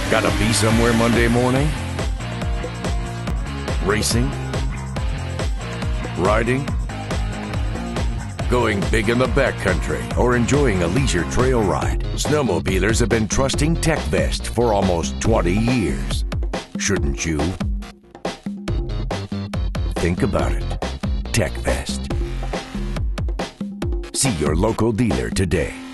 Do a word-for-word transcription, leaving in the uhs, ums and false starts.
Gotta be somewhere Monday morning? Racing? Riding? Going big in the backcountry or enjoying a leisure trail ride? Snowmobilers have been trusting Tekvest for almost twenty years. Shouldn't you? Think about it. Tekvest. See your local dealer today.